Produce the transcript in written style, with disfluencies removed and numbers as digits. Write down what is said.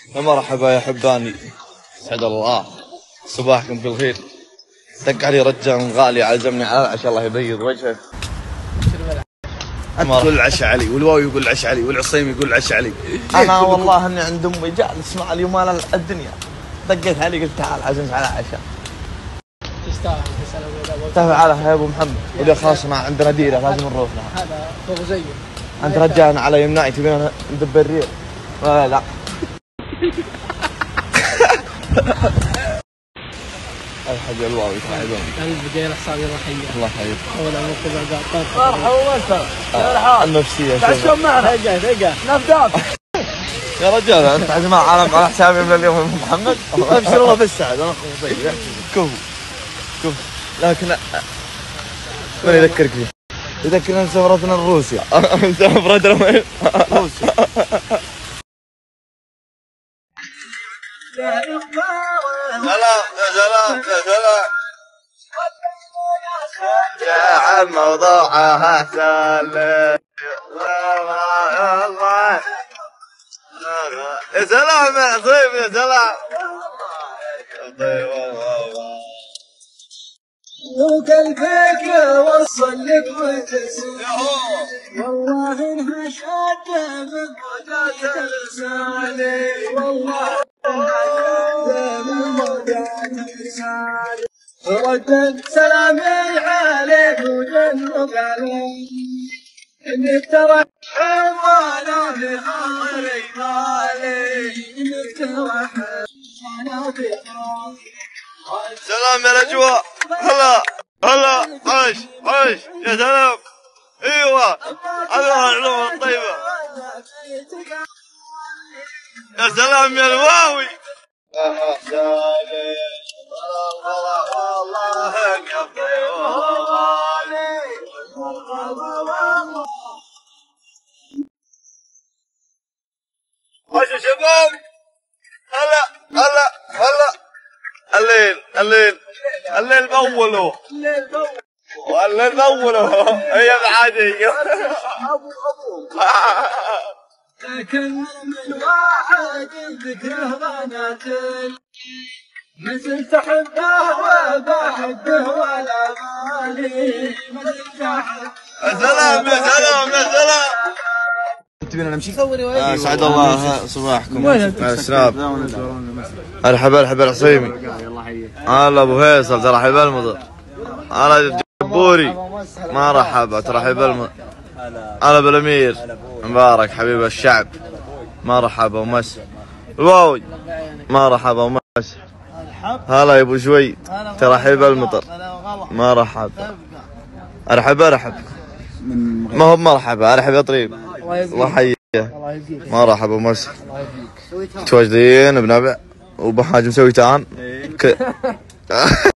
مرحبا يا حباني، سعد الله صباحكم بالخير. دق علي رجال غالي عزمني على العشاء الله يبيض وجهه. انت تقول العشاء علي، والواو يقول العشاء علي، والعصيم يقول العشاء علي. انا والله اني عند امي جالس مع اليوم الدنيا، دقيت علي قلت تعال عزمت على العشاء. تستاهل تعال يا ابو محمد. ولا خلاص عندنا ديره لازم نروح لها. هذا فوق زيه. انت رجعنا على يمناي تبينا ندبر الريل. لا الحاج الواوي تعبان. البداية حسابي الله يحييك. الله يحييك. اول عمر كذا قاعد مرحبا وسهلا. النفسيه تعشون معنا دقه نفداف. يا رجال انت عزم العالم على حسابي من اليوم يا ابو محمد. ابشر الله بالسعد، انا اخو طيب. كفو لكن من يذكرك فيه؟ يذكرنا سفرتنا لروسيا. سفرتنا وين؟ روسيا. سلام يا سلام يا سلام يا عم موضوعها سلام. يا سلام يا عصيب يا سلام. لو قلبك وصل لك وتسمع والله انها شاده من مدات لساني. والله انها من مدات لساني. ردت سلامي عليك وجنب عليك انك ترى حوانا في خاطري مالي. انك ترى حوانا في خاطري. سلام يا الاجواء. هلا هلا عاش عاش يا سلام. ايوه هذا العلوم الطيبه. يا سلام يا الواوي. عاش يا شباب. هلا هلا هلا. الليل بأوله والليل بأوله هي بعادية. لكن من واحد ذكره بنات ما زلت احبه وبحبه ولا مالي. ما زلت احبه. يا سلام يا سلام يا سلام. تبينا نمشي؟ سعد الله صباحكم مع الشباب. مرحبا مرحبا العصيمي. هلا ابو فيصل ترحب المضر. هلا جبوري مرحبا ترحب المضر. هلا بالامير مبارك حبيب الشعب مرحبا ومسا. الواوي مرحبا ومسا. هلا يا ابو شوي ترحب المطر مرحبا. ارحب ما هو مرحبا ارحب يا طريب. الله يحييك. مرحبا ومسا. متواجدين بنبع وبحاج مسوي تان.